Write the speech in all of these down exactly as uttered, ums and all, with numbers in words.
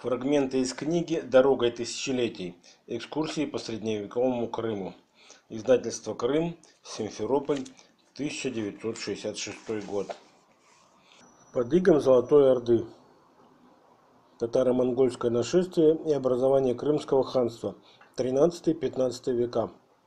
Фрагменты из книги «Дорогой тысячелетий. Экскурсии по средневековому Крыму». Издательство «Крым», Симферополь, тысяча девятьсот шестьдесят шестой год. Под игом Золотой Орды. Татаро-монгольское нашествие и образование Крымского ханства. тринадцатый-пятнадцатый века.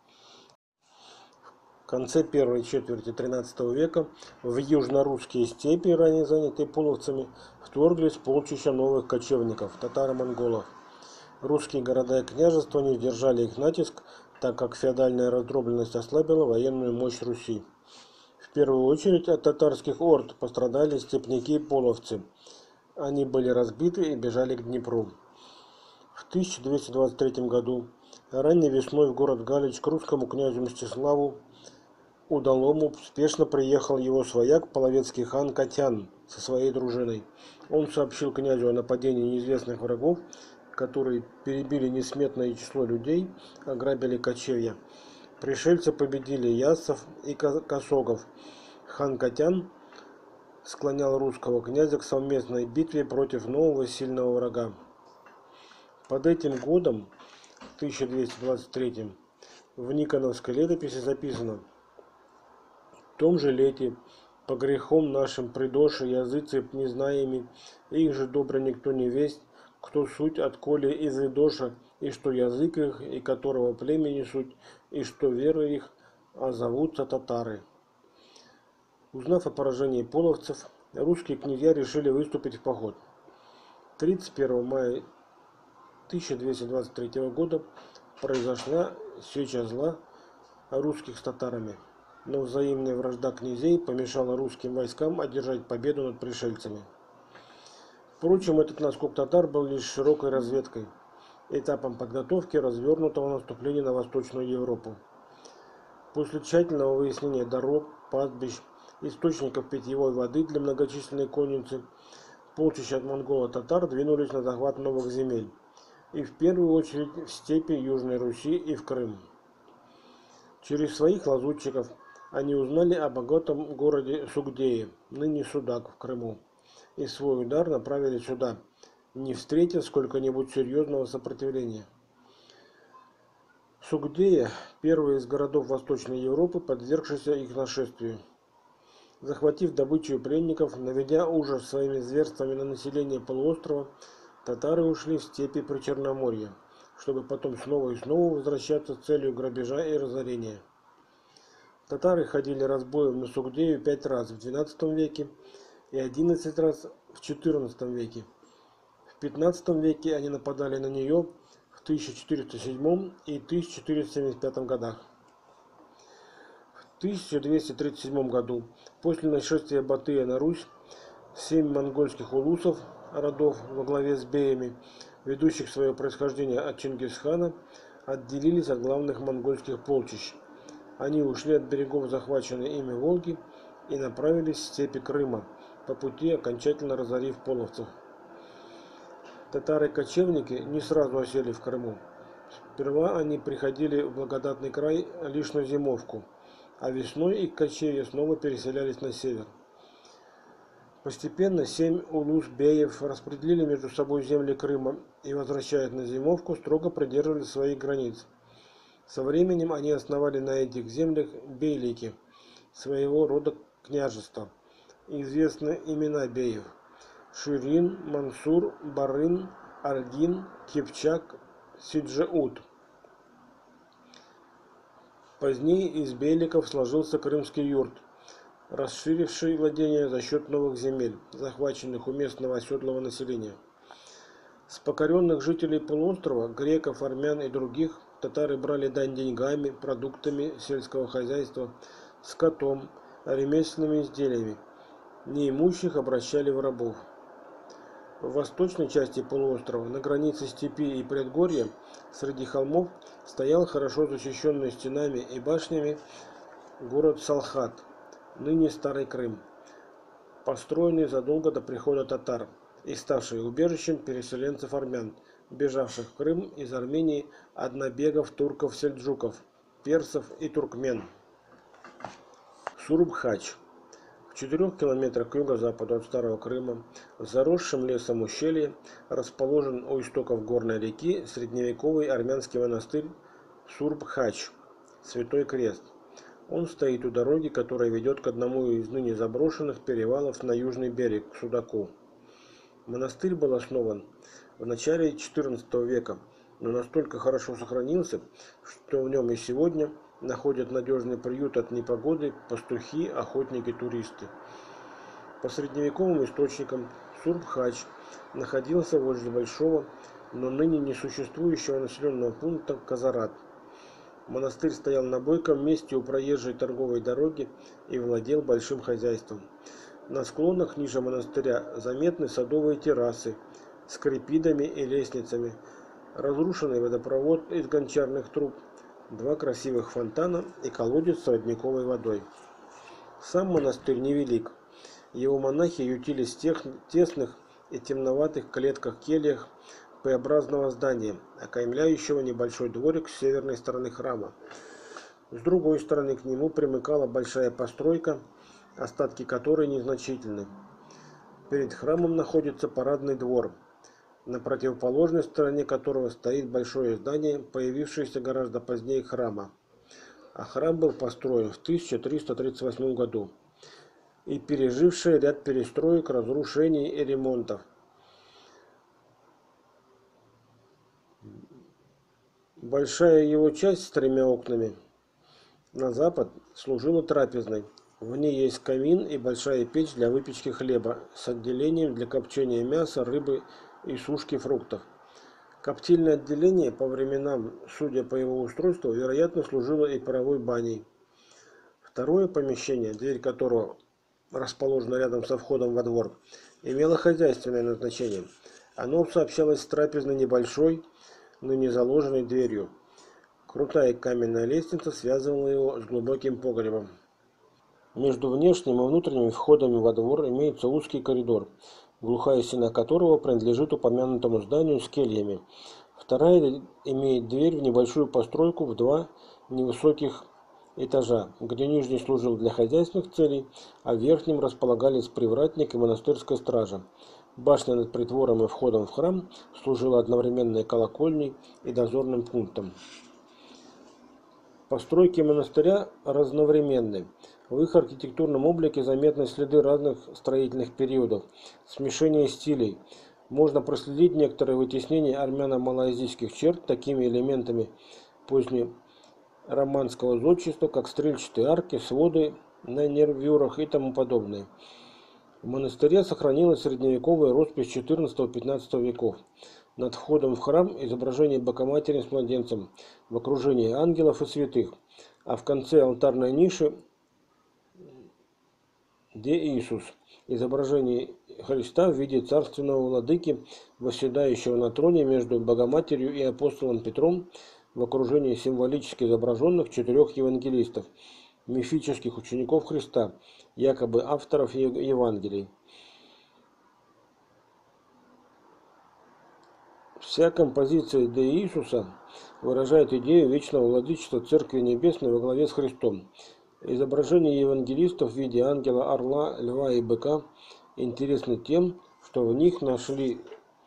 В конце первой четверти тринадцатого века в южно-русские степи, ранее занятые половцами, вторглись полчища новых кочевников, татаро-монголов. Русские города и княжества не сдержали их натиск, так как феодальная раздробленность ослабила военную мощь Руси. В первую очередь от татарских орд пострадали степняки и половцы. Они были разбиты и бежали к Днепру. В тысяча двести двадцать третьем году ранней весной в город Галич к русскому князю Мстиславу Удалому спешно приехал его свояк, половецкий хан Катян, со своей дружиной. Он сообщил князю о нападении неизвестных врагов, которые перебили несметное число людей, ограбили кочевья. Пришельцы победили яссов и косогов. Хан Катян склонял русского князя к совместной битве против нового сильного врага. Под этим годом, тысяча двести двадцать третьим, в Никоновской летописи записано: «В том же лете, по грехом нашим придоши языцы незнаеми, их же добро никто не весть, кто суть отколе из идоша, и что язык их, и которого племени суть, и что вера их, а зовутся татары». Узнав о поражении половцев, русские князья решили выступить в поход. тридцать первого мая тысяча двести двадцать третьего года произошла сеча зла русских с татарами, но взаимная вражда князей помешала русским войскам одержать победу над пришельцами. Впрочем, этот наскок татар был лишь широкой разведкой, этапом подготовки развернутого наступления на Восточную Европу. После тщательного выяснения дорог, пастбищ, источников питьевой воды для многочисленной конницы, полчища от монголо-татар двинулись на захват новых земель, и в первую очередь в степи Южной Руси и в Крым. Через своих лазутчиков они узнали о богатом городе Сугдее, ныне Судак, в Крыму, и свой удар направили сюда, не встретив сколько-нибудь серьезного сопротивления. Сугдея – первый из городов Восточной Европы, подвергшийся их нашествию. Захватив добычу пленников, наведя ужас своими зверствами на население полуострова, татары ушли в степи Причерноморья, чтобы потом снова и снова возвращаться с целью грабежа и разорения. Татары ходили разбоем на Сугдею пять раз в двенадцатом веке и одиннадцать раз в четырнадцатом веке. В пятнадцатом веке они нападали на нее в тысяча четыреста седьмом и тысяча четыреста семьдесят пятом годах. В тысяча двести тридцать седьмом году, после нашествия Батыя на Русь, семь монгольских улусов, родов во главе с беями, ведущих свое происхождение от Чингисхана, отделились от главных монгольских полчищ. Они ушли от берегов захваченной ими Волги и направились в степи Крыма, по пути окончательно разорив половцев. Татары-кочевники не сразу осели в Крыму. Сперва они приходили в благодатный край лишь на зимовку, а весной их кочевья снова переселялись на север. Постепенно семь улус-беев распределили между собой земли Крыма и, возвращаясь на зимовку, строго придерживали своих границ. Со временем они основали на этих землях бейлики, своего рода княжества. Известны имена беев: Ширин, Мансур, Барын, Альгин, Кипчак, Сиджеут. Позднее из бейликов сложился крымский юрт, расширивший владения за счет новых земель, захваченных у местного оседлого населения. С покоренных жителей полуострова, греков, армян и других, татары брали дань деньгами, продуктами сельского хозяйства, скотом, ремесленными изделиями. Неимущих обращали в рабов. В восточной части полуострова, на границе степи и предгорья, среди холмов, стоял хорошо защищенный стенами и башнями город Салхат, ныне Старый Крым, построенный задолго до прихода татар и ставший убежищем переселенцев армян, бежавших в Крым из Армении от набегов турков-сельджуков, персов и туркмен. Сурбхач. В четырёх километрах к юго-западу от Старого Крыма, в заросшем лесом ущелье, расположен у истоков горной реки средневековый армянский монастырь Сурб-Хач, Святой Крест. Он стоит у дороги, которая ведет к одному из ныне заброшенных перевалов на южный берег, к Судаку. Монастырь был основан в начале четырнадцатого века, но настолько хорошо сохранился, что в нем и сегодня находят надежный приют от непогоды пастухи, охотники, туристы. По средневековым источникам Сурб-Хач находился возле большого, но ныне несуществующего населенного пункта Казарат. Монастырь стоял на бойком месте у проезжей торговой дороги и владел большим хозяйством. На склонах ниже монастыря заметны садовые террасы с крепидами и лестницами, разрушенный водопровод из гончарных труб, два красивых фонтана и колодец с родниковой водой. Сам монастырь невелик. Его монахи ютились в тех тесных и темноватых клетках-кельях П-образного здания, окаймляющего небольшой дворик с северной стороны храма. С другой стороны к нему примыкала большая постройка, остатки которой незначительны. Перед храмом находится парадный двор, на противоположной стороне которого стоит большое здание, появившееся гораздо позднее храма. А храм был построен в тысяча триста тридцать восьмом году и переживший ряд перестроек, разрушений и ремонтов. Большая его часть с тремя окнами на запад служила трапезной. В ней есть камин и большая печь для выпечки хлеба с отделением для копчения мяса, рыбы и сушки фруктов. Коптильное отделение по временам, судя по его устройству, вероятно, служило и паровой баней. Второе помещение, дверь которого расположена рядом со входом во двор, имело хозяйственное назначение. Оно сообщалось с трапезной небольшой, но не заложенной дверью. Крутая каменная лестница связывала его с глубоким погребом. Между внешним и внутренним входами во двор имеется узкий коридор, глухая стена которого принадлежит упомянутому зданию с кельями. Вторая имеет дверь в небольшую постройку в два невысоких этажа, где нижний служил для хозяйственных целей, а в верхнем располагались привратник и монастырская стража. Башня над притвором и входом в храм служила одновременно и колокольней, и дозорным пунктом. Постройки монастыря разновременны. В их архитектурном облике заметны следы разных строительных периодов, смешение стилей. Можно проследить некоторые вытеснения армяно-малайзийских черт такими элементами позднероманского зодчества, как стрельчатые арки, своды на нервюрах и тому подобное. В монастыре сохранилась средневековая роспись четырнадцатого-пятнадцатого веков. Над входом в храм изображение Богоматери с младенцем в окружении ангелов и святых, а в конце алтарной ниши Де Иисус, изображение Христа в виде царственного владыки, восседающего на троне между Богоматерью и апостолом Петром в окружении символически изображенных четырех евангелистов, мифических учеников Христа, якобы авторов Евангелий. Вся композиция Де Иисуса выражает идею вечного владычества Церкви Небесной во главе с Христом. Изображения евангелистов в виде ангела, орла, льва и быка интересны тем, что в них нашли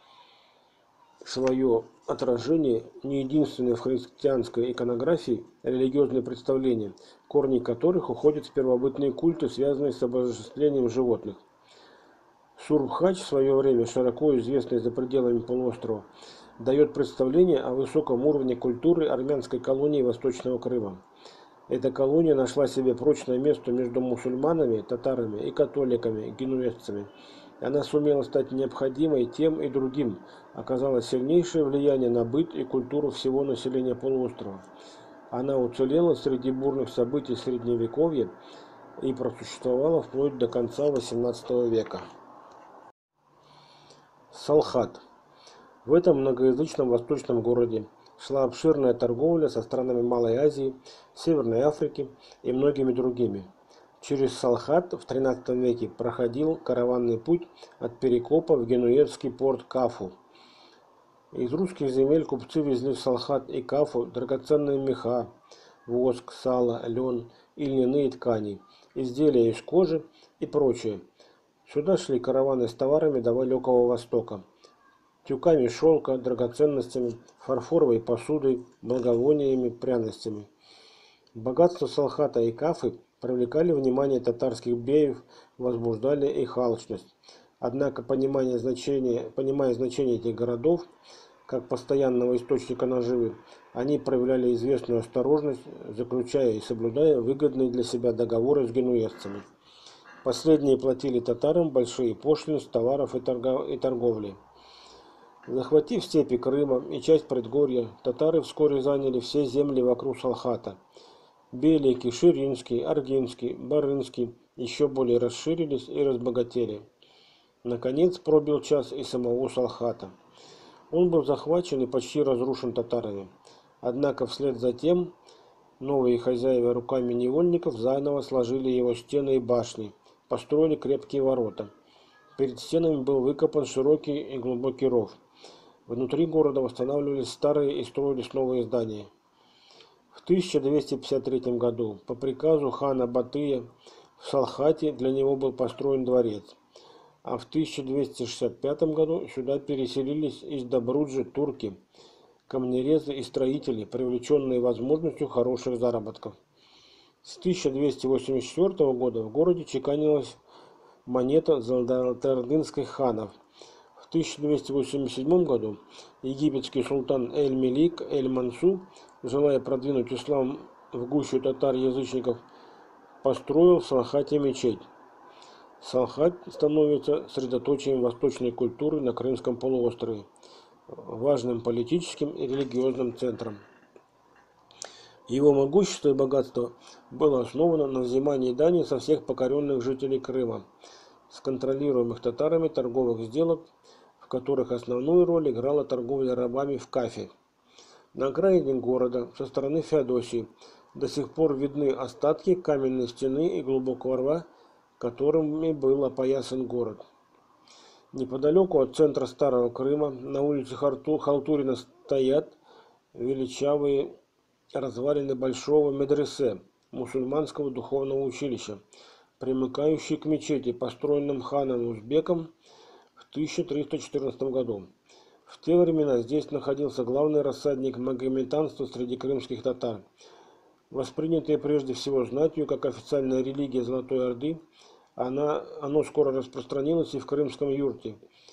свое отражение не единственное в христианской иконографии религиозные представления, корни которых уходят в первобытные культы, связанные с обожествлением животных. Сурб-Хач, в свое время широко известный за пределами полуострова, дает представление о высоком уровне культуры армянской колонии Восточного Крыма. Эта колония нашла себе прочное место между мусульманами, татарами и католиками, генуэзцами. Она сумела стать необходимой тем и другим, оказала сильнейшее влияние на быт и культуру всего населения полуострова. Она уцелела среди бурных событий Средневековья и просуществовала вплоть до конца восемнадцатого века. Салхат. В этом многоязычном восточном городе шла обширная торговля со странами Малой Азии, Северной Африки и многими другими. Через Салхат в тринадцатом веке проходил караванный путь от Перекопа в генуэзский порт Кафу. Из русских земель купцы везли в Салхат и Кафу драгоценные меха, воск, сало, лен и льняные ткани изделия из кожи и прочее. Сюда шли караваны с товарами далекого Востока, тюками шелка, драгоценностями, фарфоровой посудой, благовониями, пряностями. Богатство Салхата и Кафы привлекали внимание татарских беев, возбуждали их алчность. Однако, понимание значения, понимая значение этих городов, как постоянного источника наживы, они проявляли известную осторожность, заключая и соблюдая выгодные для себя договоры с генуэзцами. Последние платили татарам большие пошлины с товаров и торговли. Захватив степи Крыма и часть предгорья, татары вскоре заняли все земли вокруг Салхата. Белики, Ширинский, Аргинский, Барынский еще более расширились и разбогатели. Наконец пробил час и самого Салхата. Он был захвачен и почти разрушен татарами. Однако вслед за тем новые хозяева руками невольников заново сложили его стены и башни, построили крепкие ворота. Перед стенами был выкопан широкий и глубокий ров. Внутри города восстанавливались старые и строились новые здания. В тысяча двести пятьдесят третьем году по приказу хана Батыя в Салхате для него был построен дворец, а в тысяча двести шестьдесят пятом году сюда переселились из Добруджи турки, камнерезы и строители, привлеченные возможностью хороших заработков. С тысяча двести восемьдесят четвёртого года в городе чеканилась монета золотоордынских ханов. В тысяча двести восемьдесят седьмом году египетский султан Эль-Мелик Эль-Мансу, желая продвинуть ислам в гущу татар-язычников, построил в Салхате мечеть. Салхат становится средоточием восточной культуры на Крымском полуострове, важным политическим и религиозным центром. Его могущество и богатство было основано на взимании дани со всех покоренных жителей Крыма, с контролируемых татарами торговых сделок, в которых основную роль играла торговля рабами в Кафе. На окраине города, со стороны Феодосии, до сих пор видны остатки каменной стены и глубокого рва, которыми был опоясан город. Неподалеку от центра Старого Крыма, на улице Халтурина, стоят величавые развалины большого медресе, мусульманского духовного училища, примыкающие к мечети, построенным ханом Узбеком в тысяча триста четырнадцатом году. В те времена здесь находился главный рассадник магометанства среди крымских татар. Воспринятое прежде всего знатью как официальная религия Золотой Орды, она, оно скоро распространилось и в крымском юрте.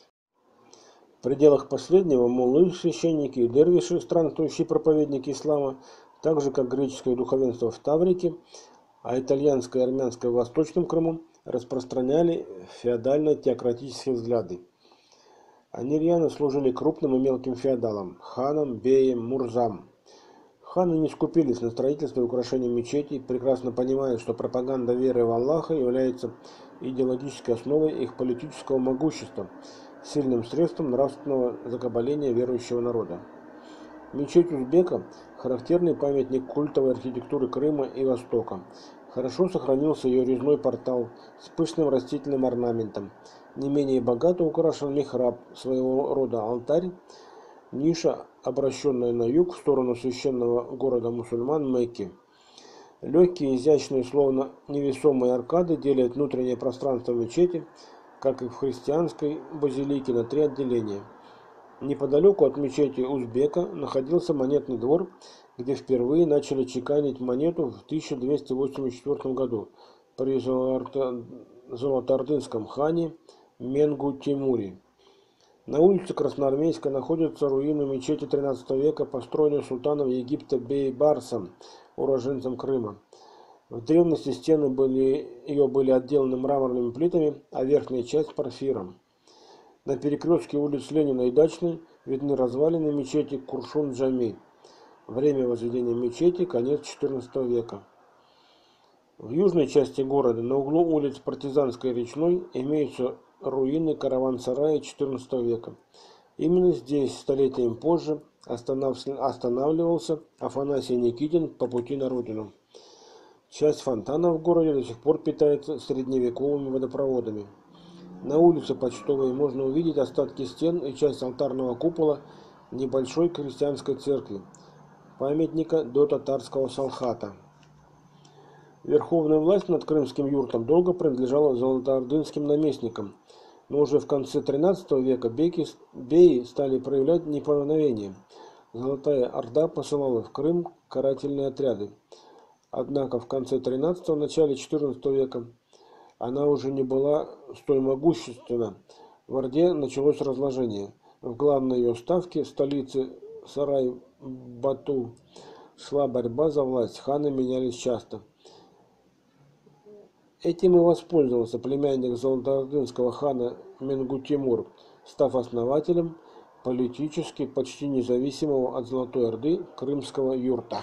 В пределах последнего муллы, священники и дервиши, странствующие проповедники ислама, так же как греческое духовенство в Таврике, а итальянское и армянское в Восточном Крыму, распространяли феодально-теократические взгляды. Они рьяно служили крупным и мелким феодалам, ханам, беям, мурзам. Ханы не скупились на строительство и украшение мечетей, прекрасно понимая, что пропаганда веры в Аллаха является идеологической основой их политического могущества, сильным средством нравственного закабаления верующего народа. Мечеть Узбека – характерный памятник культовой архитектуры Крыма и Востока. Хорошо сохранился ее резной портал с пышным растительным орнаментом. Не менее богато украшен михраб, своего рода алтарь, ниша, обращенная на юг в сторону священного города мусульман Мекки. Легкие, изящные, словно невесомые аркады делят внутреннее пространство мечети, как и в христианской базилике, на три отделения. Неподалеку от мечети Узбека находился монетный двор, где впервые начали чеканить монету в тысяча двести восемьдесят четвёртом году при золотоордынском хане Менгу Тимуре. На улице Красноармейской находятся руины мечети тринадцатого века, построенной султаном Египта Бейбарсом, уроженцем Крыма. В древности стены были, ее были отделаны мраморными плитами, а верхняя часть порфиром. На перекрестке улиц Ленина и Дачной видны развалины мечети Куршун-Джами. Время возведения мечети – конец четырнадцатого века. В южной части города, на углу улиц Партизанской и Речной, имеются руины караван-сарая четырнадцатого века. Именно здесь, столетием позже, останавливался Афанасий Никитин по пути на родину. Часть фонтанов в городе до сих пор питается средневековыми водопроводами. На улице Почтовой можно увидеть остатки стен и часть алтарного купола небольшой крестьянской церкви, памятника до татарского Салхата. Верховная власть над крымским юртом долго принадлежала золотоордынским наместникам, но уже в конце тринадцатого века беки, беи стали проявлять неповиновение. Золотая Орда посылала в Крым карательные отряды. Однако в конце тринадцатого, начале четырнадцатого века она уже не была столь могущественна. В Орде началось разложение. В главной ее ставке, столице Сарай-Бату, шла борьба за власть. Ханы менялись часто. Этим и воспользовался племянник золотоордынского хана Менгу-Тимур, став основателем политически почти независимого от Золотой Орды крымского юрта.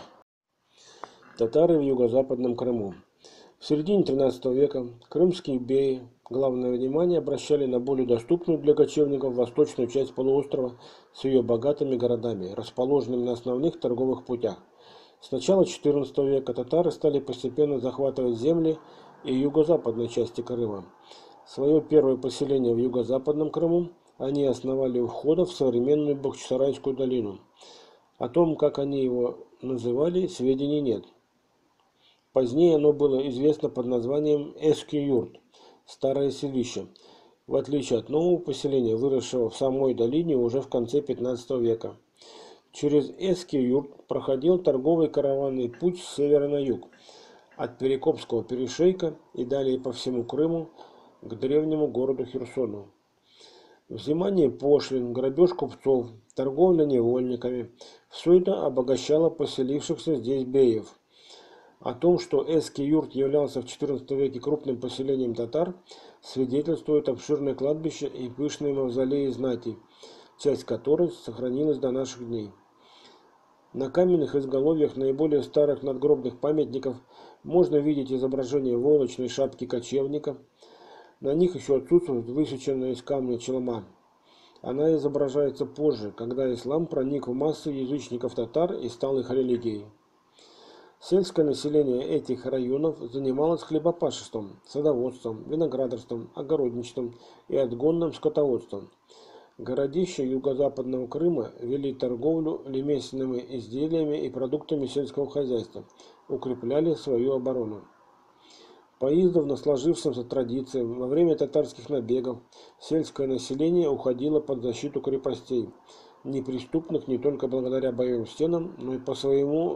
Татары в юго-западном Крыму. В середине тринадцатого века крымские беи главное внимание обращали на более доступную для кочевников восточную часть полуострова с ее богатыми городами, расположенными на основных торговых путях. С начала четырнадцатого века татары стали постепенно захватывать земли и юго-западной части Крыма. Свое первое поселение в юго-западном Крыму они основали у входа в современную Бахчисарайскую долину. О том, как они его называли, сведений нет. Позднее оно было известно под названием Эски-Юрт, старое селище, в отличие от нового поселения, выросшего в самой долине уже в конце пятнадцатого века. Через Эски-Юрт проходил торговый караванный путь с севера на юг, от Перекопского перешейка и далее по всему Крыму к древнему городу Херсону. Взимание пошлин, грабеж купцов, торговля невольниками – все это обогащало поселившихся здесь беев. О том, что Эски-Юрт являлся в четырнадцатом веке крупным поселением татар, свидетельствует обширное кладбище и пышные мавзолеи знати, часть которой сохранилась до наших дней. На каменных изголовьях наиболее старых надгробных памятников можно видеть изображение войлочной шапки кочевника. На них еще отсутствует высеченная из камня челма. Она изображается позже, когда ислам проник в массы язычников татар и стал их религией. Сельское население этих районов занималось хлебопашеством, садоводством, виноградарством, огородничеством и отгонным скотоводством. Городища юго-западного Крыма вели торговлю ремесленными изделиями и продуктами сельского хозяйства, укрепляли свою оборону. По издавна сложившимся традициям, во время татарских набегов сельское население уходило под защиту крепостей, неприступных не только благодаря боевым стенам, но и по своему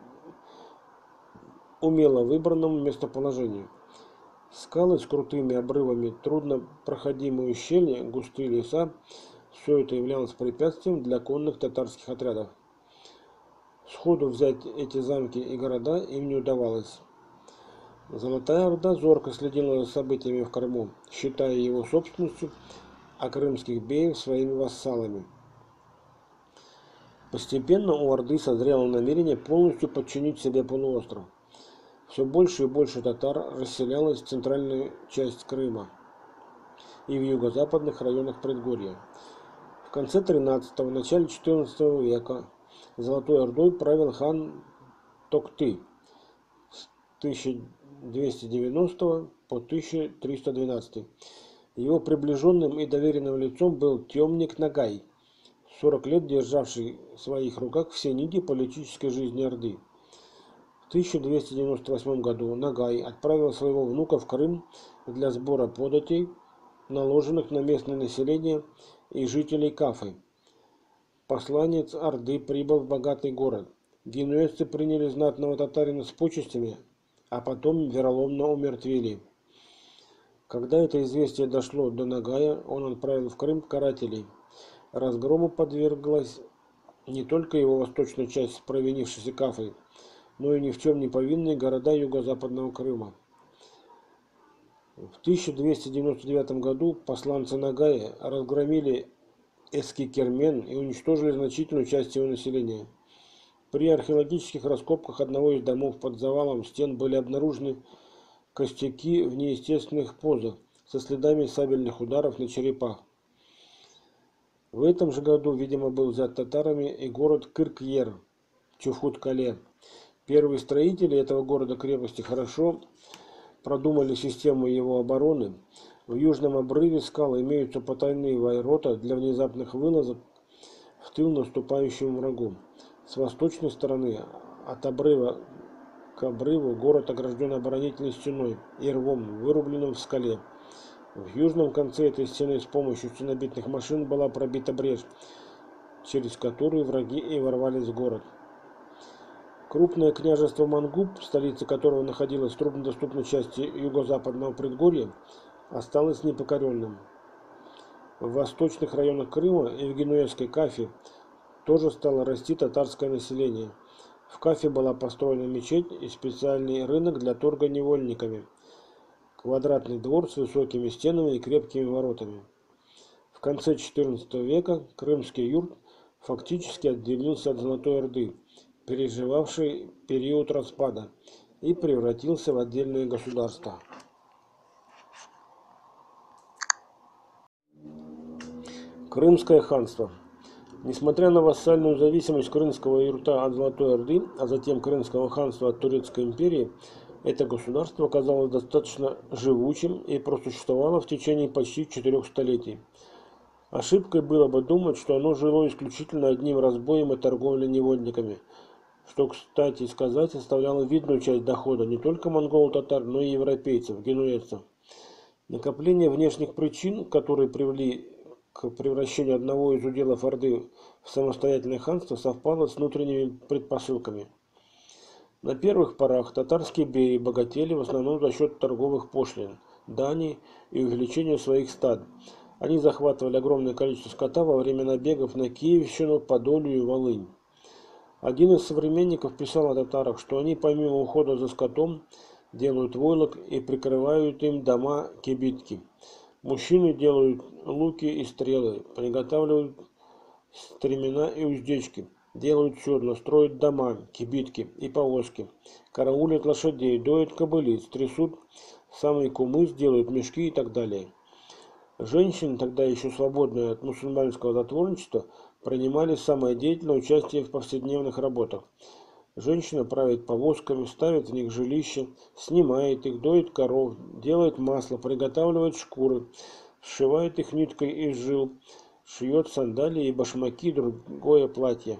умело выбранному местоположению. Скалы с крутыми обрывами, труднопроходимые ущелья, густые леса – все это являлось препятствием для конных татарских отрядов. Сходу взять эти замки и города им не удавалось. Золотая Орда зорко следила за событиями в Крыму, считая его собственностью, а крымских беев своими вассалами. Постепенно у Орды созрело намерение полностью подчинить себе полуостров. Все больше и больше татар расселялось в центральную часть Крыма и в юго-западных районах предгорья. В конце тринадцатого – начале четырнадцатого века Золотой Ордой правил хан Токты с тысяча двести девяностого по тысяча триста двенадцатый. Его приближенным и доверенным лицом был темник Нагай, сорок лет державший в своих руках все нити политической жизни Орды. В тысяча двести девяносто восьмом году Нагай отправил своего внука в Крым для сбора податей, наложенных на местное население и жителей Кафы. Посланец Орды прибыл в богатый город. Генуэзцы приняли знатного татарина с почестями, а потом вероломно умертвили. Когда это известие дошло до Нагая, он отправил в Крым карателей. Разгрому подверглась не только его восточная часть с провинившейся Кафой, но и ни в чем не повинные города юго-западного Крыма. В тысяча двести девяносто девятом году посланцы Нагая разгромили Эски-Кермен и уничтожили значительную часть его населения. При археологических раскопках одного из домов под завалом стен были обнаружены костяки в неестественных позах со следами сабельных ударов на черепах. В этом же году, видимо, был взят татарами и город Кырк-Ер, Чуфут-Кале. Первые строители этого города-крепости хорошо продумали систему его обороны. В южном обрыве скал имеются потайные ворота для внезапных вылазок в тыл наступающему врагу. С восточной стороны от обрыва к обрыву город огражден оборонительной стеной и рвом, вырубленным в скале. В южном конце этой стены с помощью стенобитных машин была пробита брешь, через которую враги и ворвались в город. Крупное княжество Мангуб, столица которого находилась в труднодоступной части юго-западного предгорья, осталось непокоренным. В восточных районах Крыма и в генуэзской Кафе тоже стало расти татарское население. В Кафе была построена мечеть и специальный рынок для торга невольниками, квадратный двор с высокими стенами и крепкими воротами. В конце четырнадцатого века крымский юрт фактически отделился от Золотой Орды, переживавшей период распада, и превратился в отдельное государство. Крымское ханство. Несмотря на вассальную зависимость крымского юрта от Золотой Орды, а затем Крымского ханства от Турецкой империи, это государство оказалось достаточно живучим и просуществовало в течение почти четырех столетий. Ошибкой было бы думать, что оно жило исключительно одним разбоем и торговлей невольниками, что, кстати сказать, составляло видную часть дохода не только монгол-татар, но и европейцев, генуэзцев. Накопление внешних причин, которые привели к превращению одного из уделов Орды в самостоятельное ханство, совпало с внутренними предпосылками. На первых порах татарские беи богатели в основном за счет торговых пошлин, дани и увеличения своих стад. Они захватывали огромное количество скота во время набегов на Киевщину, Подолью и Волынь. Один из современников писал о татарах, что они помимо ухода за скотом делают войлок и прикрывают им дома кибитки. Мужчины делают луки и стрелы, приготавливают стремена и уздечки, делают седла, строят дома, кибитки и повозки, караулят лошадей, доят кобылиц, трясут самый кумыс, делают мешки и так далее. Женщины, тогда еще свободные от мусульманского затворничества, принимали самое деятельное участие в повседневных работах. Женщина правит повозками, ставит в них жилища, снимает их, доит коров, делает масло, приготавливает шкуры, сшивает их ниткой из жил, шьет сандалии и башмаки, другое платье.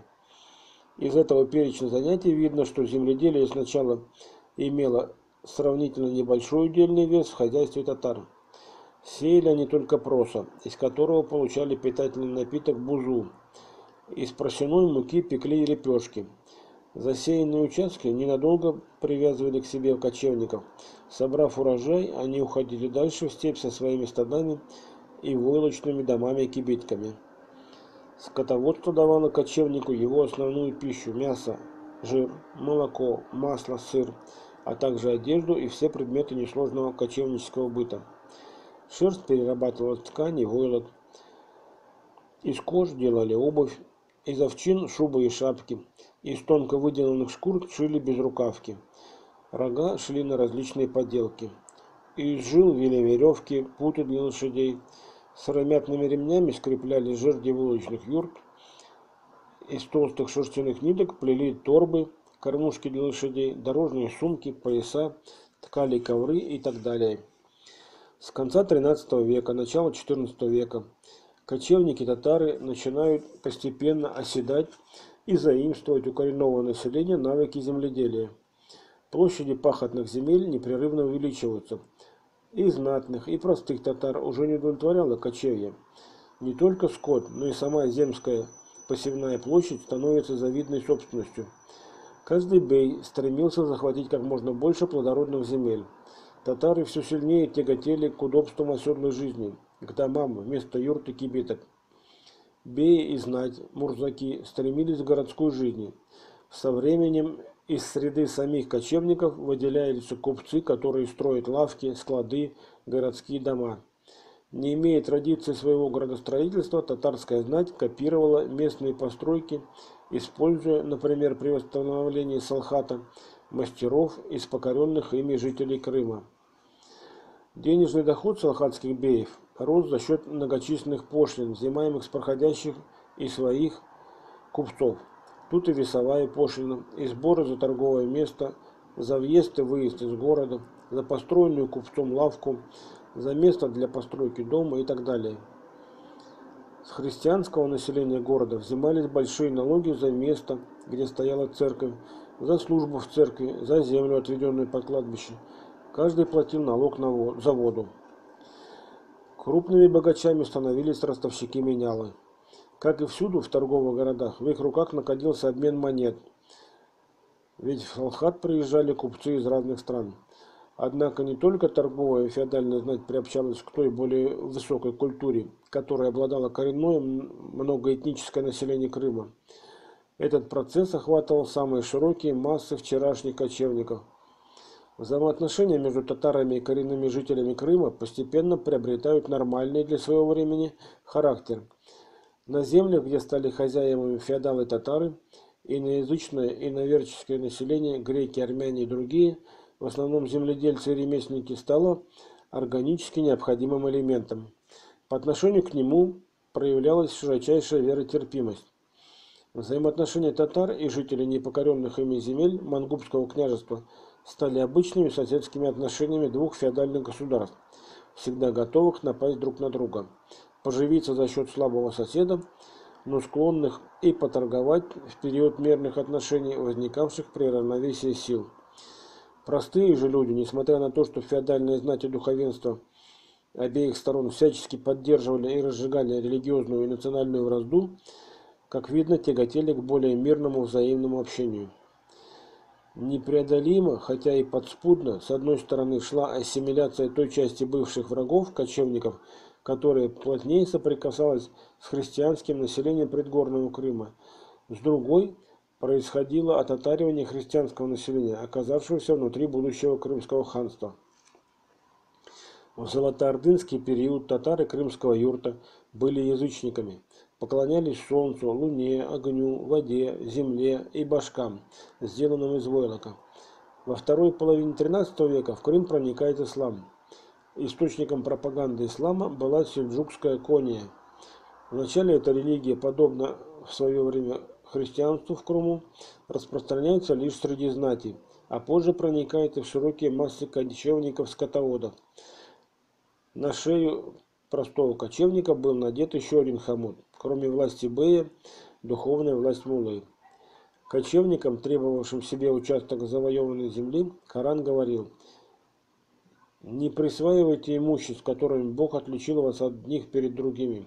Из этого перечня занятий видно, что земледелие сначала имело сравнительно небольшой удельный вес в хозяйстве татар. Сеяли они только проса, из которого получали питательный напиток бузу. Из просяной муки пекли лепешки. Засеянные участки ненадолго привязывали к себе кочевников. Собрав урожай, они уходили дальше в степь со своими стадами и войлочными домами-кибитками. Скотоводство давало кочевнику его основную пищу – мясо, жир, молоко, масло, сыр, а также одежду и все предметы несложного кочевнического быта. Шерсть перерабатывалась в ткань и войлок. Из кож делали обувь, из овчин – шубы и шапки, из тонко выделанных шкур шили безрукавки. Рога шли на различные поделки. Из жил вели веревки, путы для лошадей. Сыромятными ремнями скрепляли жерди вулочных юрт. Из толстых шерстяных ниток плели торбы, кормушки для лошадей, дорожные сумки, пояса, ткали ковры и так далее. С конца тринадцатого века, начала четырнадцатого века кочевники-татары начинают постепенно оседать и заимствовать у коренного населения навыки земледелия. Площади пахотных земель непрерывно увеличиваются. И знатных, и простых татар уже не удовлетворяло кочевье. Не только скот, но и сама земская посевная площадь становится завидной собственностью. Каждый бей стремился захватить как можно больше плодородных земель. Татары все сильнее тяготели к удобствам оседлой жизни, к домам вместо юрт и кибиток. Беи и знать, мурзаки, стремились к городской жизни. Со временем из среды самих кочевников выделяются купцы, которые строят лавки, склады, городские дома. Не имея традиции своего градостроительства, татарская знать копировала местные постройки, используя, например, при восстановлении Салхата, мастеров из покоренных ими жителей Крыма. Денежный доход салхатских беев рос за счет многочисленных пошлин, взимаемых с проходящих и своих купцов. Тут и весовая пошлина, и сборы за торговое место, за въезд и выезд из города, за построенную купцом лавку, за место для постройки дома и так далее. С христианского населения города взимались большие налоги за место, где стояла церковь, за службу в церкви, за землю, отведенную под кладбище. Каждый платил налог на за воду. Крупными богачами становились ростовщики менялы. Как и всюду в торговых городах, в их руках находился обмен монет, ведь в Салхат приезжали купцы из разных стран. Однако не только торговая и феодальная знать приобщалась к той более высокой культуре, которой обладало коренное многоэтническое население Крыма. Этот процесс охватывал самые широкие массы вчерашних кочевников. Взаимоотношения между татарами и коренными жителями Крыма постепенно приобретают нормальный для своего времени характер. На землях, где стали хозяевами феодалы-татары, иноязычное и иноверческое население, греки, армяне и другие, в основном земледельцы и ремесленники, стало органически необходимым элементом. По отношению к нему проявлялась широчайшая веротерпимость. Взаимоотношения татар и жителей непокоренных ими земель Мангубского княжества стали обычными соседскими отношениями двух феодальных государств, всегда готовых напасть друг на друга, поживиться за счет слабого соседа, но склонных и поторговать в период мирных отношений, возникавших при равновесии сил. Простые же люди, несмотря на то, что феодальные знати и духовенство обеих сторон всячески поддерживали и разжигали религиозную и национальную вражду, как видно, тяготели к более мирному взаимному общению. Непреодолимо, хотя и подспудно, с одной стороны шла ассимиляция той части бывших врагов, кочевников, которая плотнее соприкасалась с христианским населением предгорного Крыма. С другой происходило отатаривание христианского населения, оказавшегося внутри будущего Крымского ханства. В золотоордынский период татары крымского юрта были язычниками, поклонялись солнцу, луне, огню, воде, земле и башкам, сделанным из войлока. Во второй половине тринадцатого века в Крым проникает ислам. Источником пропаганды ислама была сельджукская кония. Вначале эта религия, подобно в свое время христианству в Крыму, распространяется лишь среди знати, а позже проникает и в широкие массы кочевников-скотоводов. На шею простого кочевника был надет еще один хомут, кроме власти бея, духовная власть муллы. Кочевникам, требовавшим себе участок завоеванной земли, Коран говорил: «Не присваивайте имуществ, которыми Бог отличил вас от них перед другими».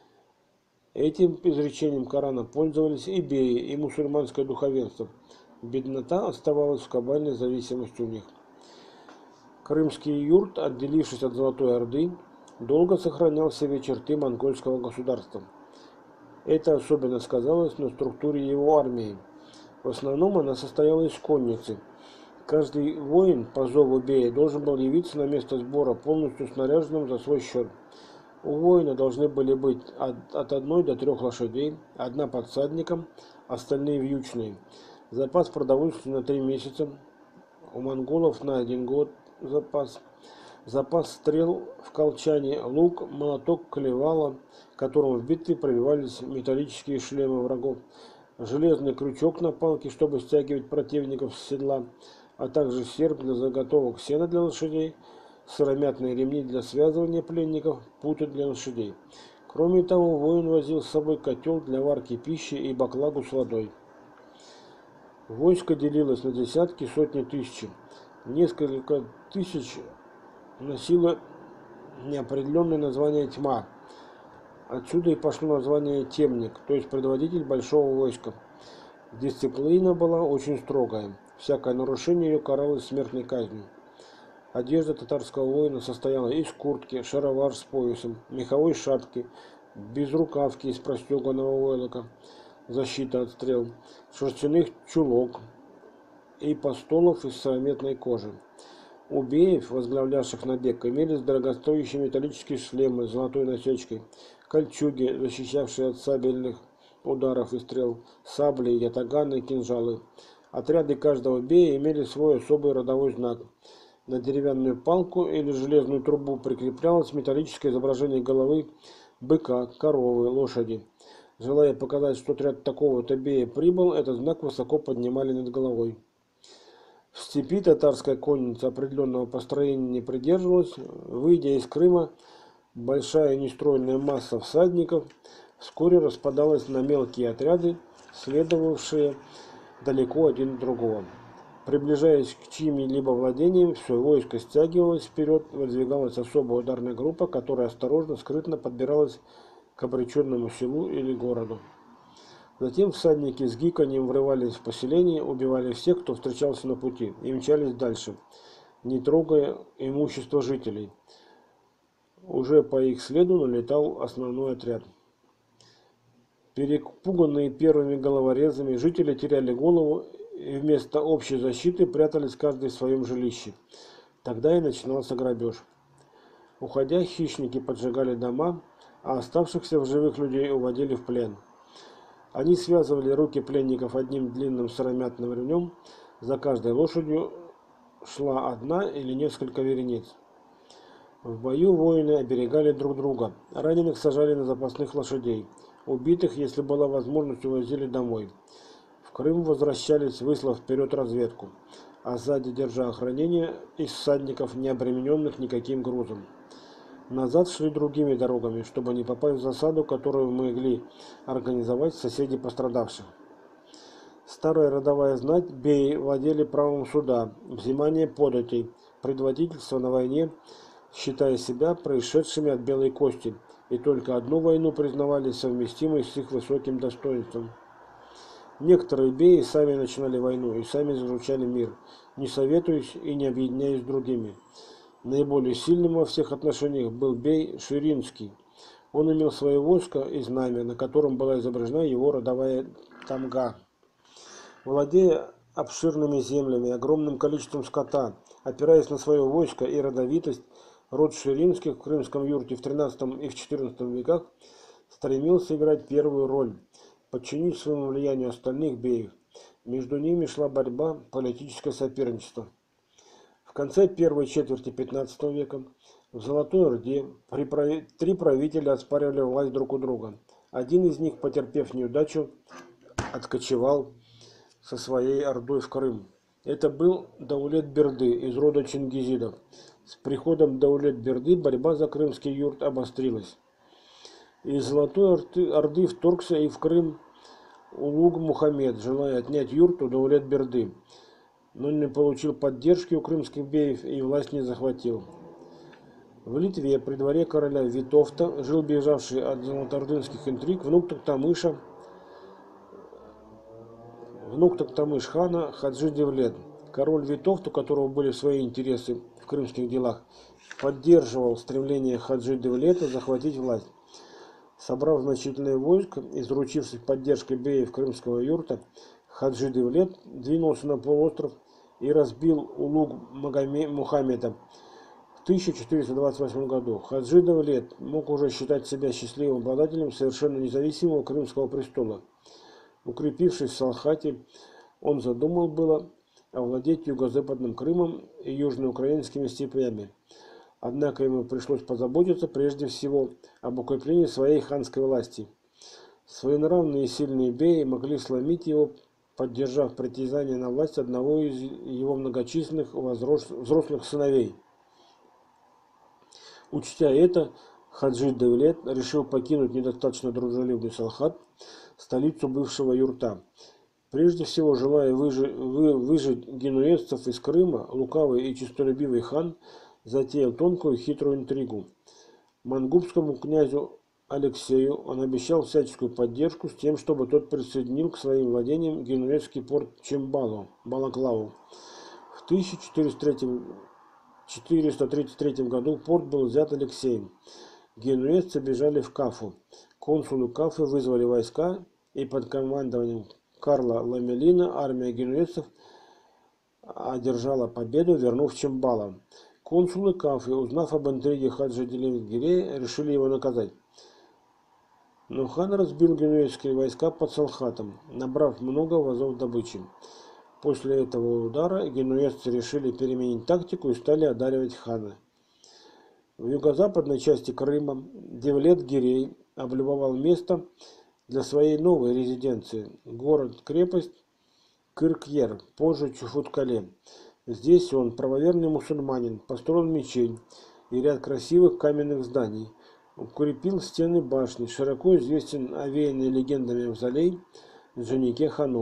Этим изречением Корана пользовались и беи, и мусульманское духовенство. Беднота оставалась в кабальной зависимости у них. Крымский юрт, отделившись от Золотой Орды, долго сохранял в себе черты монгольского государства. Это особенно сказалось на структуре его армии. В основном она состояла из конницы. Каждый воин по зову бея должен был явиться на место сбора полностью снаряженным за свой счет. У воина должны были быть от, от одной до трех лошадей, одна под всадником, остальные вьючные. Запас продовольствия на три месяца, у монголов на один год запас. Запас стрел в колчане, лук, молоток, клевало, которым в битве пробивались металлические шлемы врагов, железный крючок на палке, чтобы стягивать противников с седла, а также серп для заготовок сена для лошадей, сыромятные ремни для связывания пленников, путы для лошадей. Кроме того, воин возил с собой котел для варки пищи и баклагу с водой. Войско делилось на десятки, сотни, тысячи. Несколько тысяч носило неопределенное название тьма. Отсюда и пошло название темник, то есть предводитель большого войска. Дисциплина была очень строгая. Всякое нарушение ее каралось смертной казнью. Одежда татарского воина состояла из куртки, шаровар с поясом, меховой шапки, безрукавки из простеганного войлока, защита от стрел, шерстяных чулок и постолов из сыромятной кожи. У беев, возглавлявших набег, имелись дорогостоящие металлические шлемы с золотой насечкой, кольчуги, защищавшие от сабельных ударов и стрел, сабли, ятаганы и кинжалы. Отряды каждого бея имели свой особый родовой знак. На деревянную палку или железную трубу прикреплялось металлическое изображение головы быка, коровы, лошади. Желая показать, что отряд такого-то бея прибыл, этот знак высоко поднимали над головой. В степи татарская конница определенного построения не придерживалась. Выйдя из Крыма, большая нестройная масса всадников вскоре распадалась на мелкие отряды, следовавшие далеко один от другого. Приближаясь к чьим-либо владениям, все войско стягивалось вперед, выдвигалась особая ударная группа, которая осторожно, скрытно подбиралась к обреченному селу или городу. Затем всадники с гиканьем врывались в поселение, убивали всех, кто встречался на пути, и мчались дальше, не трогая имущество жителей. Уже по их следу налетал основной отряд. Перепуганные первыми головорезами, жители теряли голову и вместо общей защиты прятались каждый в своем жилище. Тогда и начинался грабеж. Уходя, хищники поджигали дома, а оставшихся в живых людей уводили в плен. Они связывали руки пленников одним длинным сыромятным ремнем, за каждой лошадью шла одна или несколько верениц. В бою воины оберегали друг друга, раненых сажали на запасных лошадей, убитых, если была возможность, увозили домой. В Крым возвращались, выслав вперед разведку, а сзади держа охранение из всадников, не обремененных никаким грузом. Назад шли другими дорогами, чтобы не попасть в засаду, которую могли организовать соседи пострадавших. Старая родовая знать, беи владели правом суда, взимания податей, предводительства на войне, считая себя происшедшими от белой кости, и только одну войну признавали совместимой с их высоким достоинством. Некоторые беи сами начинали войну и сами заключали мир, не советуясь и не объединяясь с другими. Наиболее сильным во всех отношениях был бей Ширинский. Он имел свое войско и знамя, на котором была изображена его родовая тамга. Владея обширными землями, огромным количеством скота, опираясь на свое войско и родовитость, род Ширинских в крымском юрте в тринадцатом и в четырнадцатом веках стремился играть первую роль, подчинить своему влиянию остальных беев. Между ними шла борьба, политическое соперничество. В конце первой четверти пятнадцатого века в Золотой Орде три правителя оспаривали власть друг у друга. Один из них, потерпев неудачу, откочевал со своей ордой в Крым. Это был Даулет-Берды из рода чингизидов. С приходом Даулет-Берды борьба за крымский юрт обострилась. Из Золотой Орды вторгся и в Крым Улуг Мухаммед, желая отнять юрт у Даулет-Берды, но не получил поддержки у крымских беев и власть не захватил. В Литве при дворе короля Витовта жил бежавший от золотоордынских интриг внук Токтамыша, внук Токтамыш хана Хаджи Девлет. Король Витовт, у которого были свои интересы в крымских делах, поддерживал стремление Хаджи Девлета захватить власть. Собрав значительное войско и заручившись поддержкой беев крымского юрта, Хаджи Девлет двинулся на полуостров и разбил Улуг Мухаммеда в тысяча четыреста двадцать восьмом году. Хаджи Девлет мог уже считать себя счастливым обладателем совершенно независимого крымского престола. Укрепившись в Салхате, он задумал было овладеть юго-западным Крымом и южноукраинскими степями. Однако ему пришлось позаботиться прежде всего об укреплении своей ханской власти. Своенравные и сильные беи могли сломить его, поддержав притязание на власть одного из его многочисленных взрослых сыновей. Учтя это, Хаджи Девлет решил покинуть недостаточно дружелюбный Салхат, столицу бывшего юрта. Прежде всего, желая выжить, вы, выжить генуэзцев из Крыма, лукавый и честолюбивый хан затеял тонкую и хитрую интригу. Мангубскому князю Алексею он обещал всяческую поддержку с тем, чтобы тот присоединил к своим владениям генуэзский порт Чембало, Балаклаву. В тысяча четыреста тридцать третьем году порт был взят Алексеем. Генуэзцы бежали в Кафу. Консулы Кафы вызвали войска, и под командованием Карла Ламелина армия генуэзцев одержала победу, вернув Чембало. Консулы Кафы, узнав об интриге Хаджи Девлет-Гирея, решили его наказать. Но хан разбил генуэзские войска под Салхатом, набрав много вазов добычи. После этого удара генуэзцы решили переменить тактику и стали одаривать хана. В юго-западной части Крыма Девлет-Гирей облюбовал место для своей новой резиденции – город-крепость Кыркьер, позже Чуфуткале. Здесь он, правоверный мусульманин, построил мечеть и ряд красивых каменных зданий, укрепил стены башни, широко известен овеянный легендами мавзолей Джанике Ханум.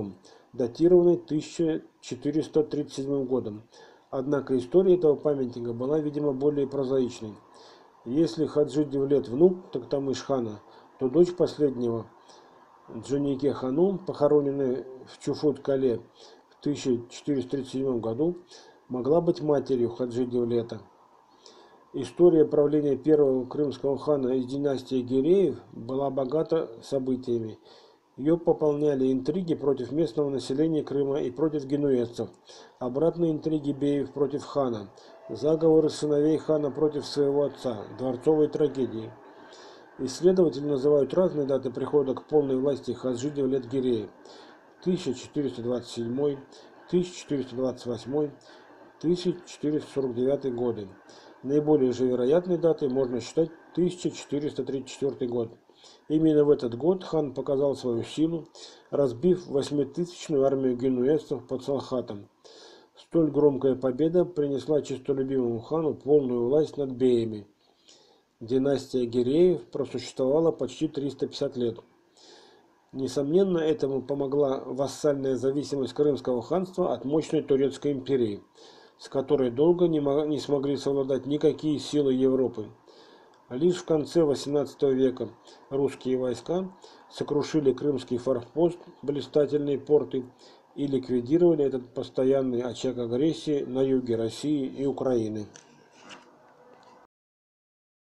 датированной тысяча четыреста тридцать седьмым годом. Однако история этого памятника была, видимо, более прозаичной. Если Хаджи Девлет внук Токтамыш-хана, то дочь последнего, Джонике Ханум, похороненная в Чуфут-Кале в тысяча четыреста тридцать седьмом году, могла быть матерью Хаджи Девлета. История правления первого крымского хана из династии Гиреев была богата событиями. Ее пополняли интриги против местного населения Крыма и против генуэзцев, обратные интриги беев против хана, заговоры сыновей хана против своего отца, дворцовые трагедии. Исследователи называют разные даты прихода к полной власти Хаджи Девлет Гиреев: тысяча четыреста двадцать седьмой, тысяча четыреста двадцать восьмой, тысяча четыреста сорок девятый годы. Наиболее же вероятной датой можно считать тысяча четыреста тридцать четвёртый год. Именно в этот год хан показал свою силу, разбив восьмитысячную армию генуэзцев под Салхатом. Столь громкая победа принесла честолюбивому хану полную власть над беями. Династия Гиреев просуществовала почти триста пятьдесят лет. Несомненно, этому помогла вассальная зависимость Крымского ханства от мощной Турецкой империи, с которой долго не, не смогли совладать никакие силы Европы. Лишь в конце восемнадцатого века русские войска сокрушили крымский форпост, блистательные порты, и ликвидировали этот постоянный очаг агрессии на юге России и Украины.